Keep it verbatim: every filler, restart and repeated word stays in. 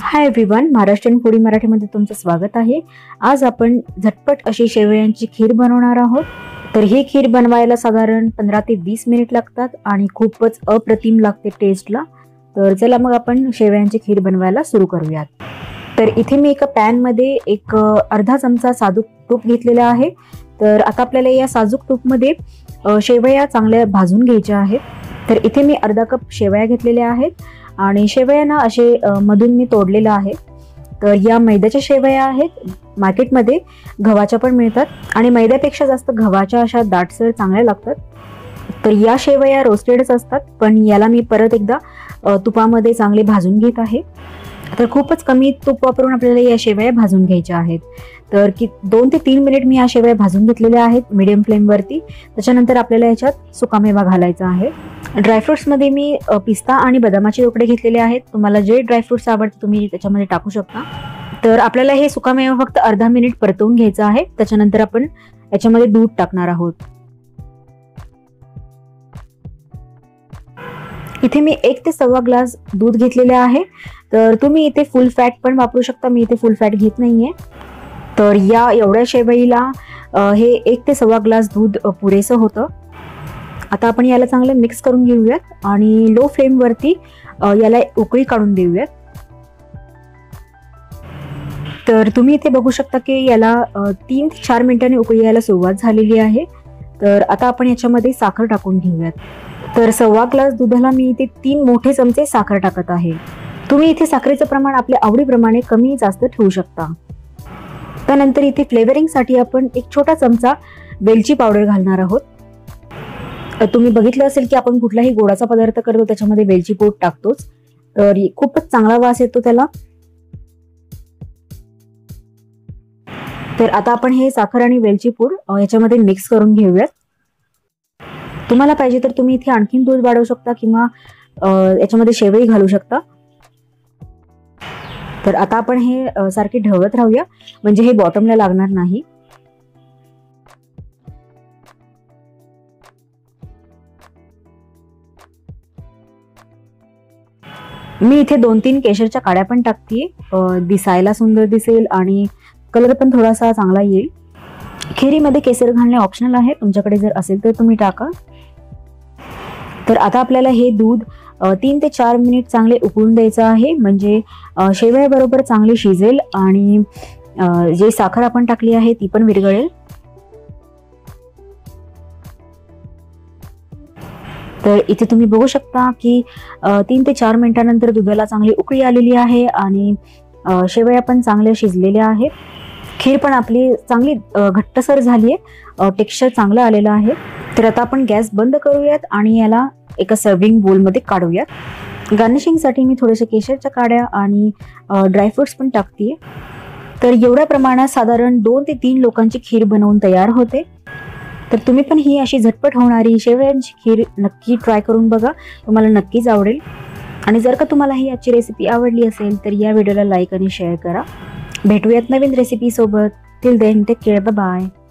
Hi everyone, Maharashtrian foodie मराठीमध्ये तुमचं स्वागत आहे। आज आपण झटपट अशी शेवयांची खीर बनवणार आहोत। तर ही खीर बनवायला साधारण पंधरा ते वीस मिनिट लागतात आणि खूपच अप्रतिम लागते टेस्टला। तर चला मग आपण शेवयांची खीर बनवायला सुरू करूयात। तर इथे मी एका पॅन मध्ये एक अर्धा चमचा साजूक तूप घेतलेला आहे। तर आता आपल्याला या साजूक तूपमध्ये शेवया चांगल्या भाजून घ्यायच्या आहेत। तर इथे मी अर्धा कप शेवया घेतलेल्या आहेत आणि शेवयांना असे मधून मी तोडलेला आहे। तर या मैद्याच्या शेवया आहेत, मार्केटमध्ये गव्हाच्या पण मिळतात आणि मैद्यापेक्षा जास्त गव्हाच्या अशा दाटसर चांगल्या लागतात। तर या शेवया रोस्टेडच असतात, पण याला मी परत एकदा तुपामध्ये चांगले भाजून घेत आहे। तर खूपच कमी तूप वापरून आपल्याला या शेवया भाजून घ्यायच्या आहेत। तर की दोन ते तीन मिनिट मी या शेवया भाजून घेतलेल्या आहेत मीडियम फ्लेमवरती। त्याच्यानंतर आपल्याला याच्यात सुकामेवा घालायचा आहे। ड्रायफ्रुट्समध्ये मी पिस्ता आणि बदामाचे तुकडे घेतलेले आहेत। तुम्हाला जे ड्रायफ्रुट्स आवडते तुम्ही त्याच्यामध्ये टाकू शकता। तर आपल्याला हे सुकामेवा फक्त अर्धा मिनिट परतवून घ्यायचा आहे। त्याच्यानंतर आपण याच्यामध्ये दूध टाकणार आहोत। इथे मी एक ते सव्वा ग्लास दूध घेतलेले आहे। तर तुम्ही इथे फुल फॅट पण वापरू शकता, मी इथे फुल फॅट घेत नाहीये। तर या एवढ्या शेवईला हे एक ते सव्वा ग्लास दूध पुरेसं होतं। आता आपण याला चांगलं मिक्स करून घेऊयात आणि लो फ्लेम वरती याला उकळी काढून देऊयात। तर तुम्ही इथे बघू शकता की याला तीन ते चार मिनिटांनी उकळी यायला सुरुवात झालेली आहे। तर आता आपण याच्यामध्ये साखर टाकून घेऊयात। तर सव्वा ग्लास दुधाला मी इथे तीन मोठे चमचे साखर टाकत आहे। तुम्ही इथे साखरेचं प्रमाण आपल्या आवडीप्रमाणे कमी जास्त ठेवू शकता। त्यानंतर इथे फ्लेवरिंग साठी आपण एक छोटा चमचा वेलची पावडर घालणार आहोत। तुम्ही बघितलं असेल की आपण कुठलाही गोडाचा पदार्थ करतो त्याच्यामध्ये वेलची पूड टाकतोच, तर खूपच चांगला वास येतो त्याला। तर आता आपण हे साखर आणि वेलची पूड याच्यामध्ये मिक्स करून घेऊयात। तुम्हाला पाहिजे तर तुम्ही इथे आणखीन दूध वाढवू शकता किंवा याच्यामध्ये शेवई घालू शकता। तर आता आपण हे सारखे ढवळत राहूया, म्हणजे हे बॉटमला लागणार नाही। मी इथे दोन तीन केशरच्या काड्या पण टाकते, दिसायला सुंदर दिसेल आणि कलर पण थोडासा चांगला येईल। खिरीमध्ये केसर घालणे ऑप्शनल आहे, तुमच्याकडे जर असेल तर तुम्ही टाका। तर आता आपल्याला हे दूध तीन ते चार मिनिट चांगले उकळून द्यायचं आहे, म्हणजे शेवया बरोबर चांगली शिजेल आणि जे साखर आपण टाकली आहे ती पण विरघळेल। तर इथे तुम्ही बघू शकता की तीन ते चार मिनिटांनंतर दुधाला चांगली उकळी आलेली आहे आणि शेवया पण चांगल्या शिजलेल्या आहेत। खीर पण आपली चांगली घट्टसर झाली आहे, टेक्स्चर चांगलं आलेलं आहे। तर आता आपण गॅस बंद करूयात आणि याला एका सर्विंग बोल मध्ये काढूयात। गार्निशिंग साठी मी थोडेसे केशरच्या काड्या आणि ड्रायफ्रुट्स पण टाकते। तर एवढ्या प्रमाणात साधारण दोन ते तीन लोकांची खीर बनवून तयार होते। तर तुम्ही पण ही अशी झटपट होणारी शेवयांची खीर नक्की ट्राय करून बघा, तुम्हाला नक्कीच आवडेल। आणि जर का तुम्हाला ही आजची रेसिपी आवडली असेल तर या व्हिडिओला लाईक आणि शेअर करा। भेटूयात नवीन रेसिपी सोबत। Till then take care, bye bye.